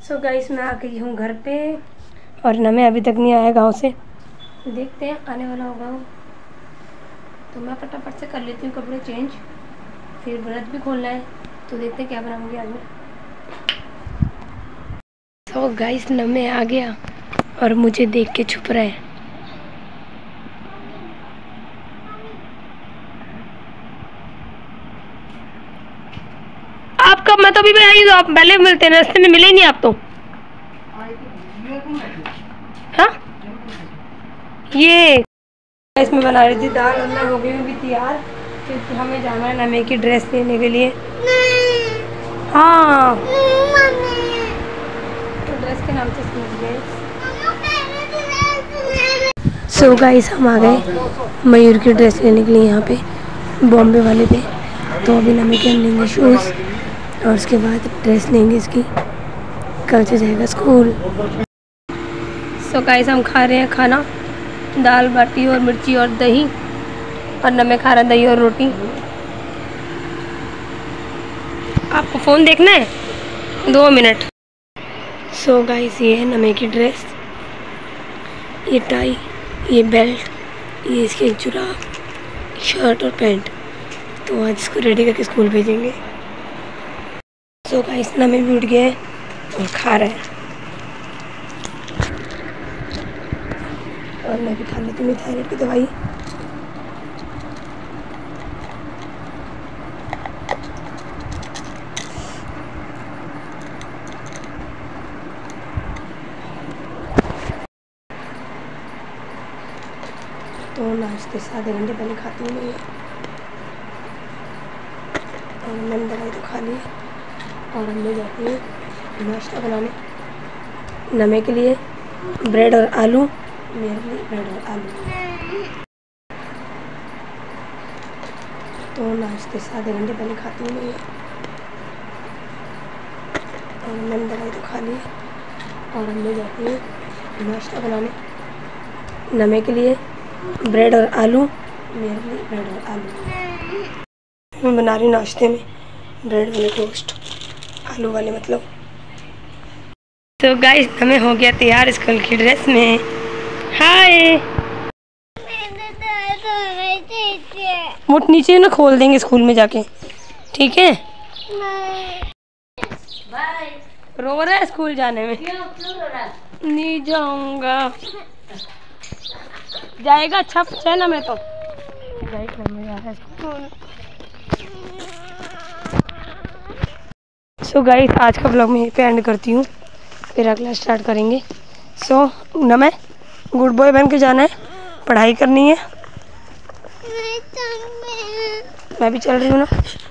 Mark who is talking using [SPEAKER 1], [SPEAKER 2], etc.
[SPEAKER 1] So guys मैं आ गई हूँ घर पे और नमे अभी तक नहीं आया गांव से। देखते हैं आने वाला होगा तो मैं फटाफट से कर लेती हूँ कपड़े चेंज, फिर व्रत भी खोलना है तो देखते हैं क्या बनाऊँगी आज मैं। तो गाइस नमे आ गया और मुझे देख के छुप रहा है। आप कब, मैं तो अभी आई, तो आप पहले मिलते हैं, रास्ते में मिले नहीं आप तो। हाँ ये इसमें बना रही थी दाल और मैं हो गई हूँ भी तैयार क्योंकि हमें जाना है नमे की ड्रेस लेने के लिए। हाँ तो ड्रेस के नाम से समझ गए। सो गाइस हम आ गए मयूर की ड्रेस लेने के लिए यहाँ पे बॉम्बे वाले पे। तो अभी नमे के हम लेंगे शूज़ और उसके बाद ड्रेस लेंगे इसकी, कल से जाएगा स्कूल। सो गाइस हम खा रहे हैं खाना, दाल बाटी और मिर्ची और दही, और नमे खा रहा है दही और रोटी। आपको फ़ोन देखना है 2 मिनट। सो गाइस ये है नमे की ड्रेस, ये टाई, ये बेल्ट, ये इसके जुराब, शर्ट और पैंट। तो आज इसको रेडी करके स्कूल भेजेंगे। सो गाइस नमे भी उठ गए और खा रहे हैं और मैं भी खा लेती हूँ थायराइड की दवाई। तो नाश्ते से आधे घंटे पहले खाती हूँ मैं, और मैंने दवाई तो खा ली और हम ले जाती हूँ नाश्ता बनाने नमे के लिए। ब्रेड और आलू, मेरे लिए ब्रेड और आलू। तो नाश्ते से आधे घंटे पहले खाती हूँ मैं, और मैंने दवाई तो खा ली और हम ले जाती हूँ नाश्ता बनाने नमे के लिए। ब्रेड और आलू, मेरे लिए ब्रेड और आलू। मैं बना रही हूँ नाश्ते में ब्रेड वाले टोस्ट, आलू वाले मतलब। तो गाइस हमें हो गया तैयार स्कूल की ड्रेस में। हाय मुठ नीचे ना खोल देंगे स्कूल में जाके, ठीक है? रो रहा है स्कूल जाने में। नहीं जाऊंगा, जाएगा अच्छा है ना। मैं तो सो गाइस आज का ब्लॉग मैं यहीं पे एंड करती हूँ, फिर अगला स्टार्ट करेंगे। सो नमे गुड बॉय बन के जाना है, पढ़ाई करनी है। मैं भी चल रही हूँ ना।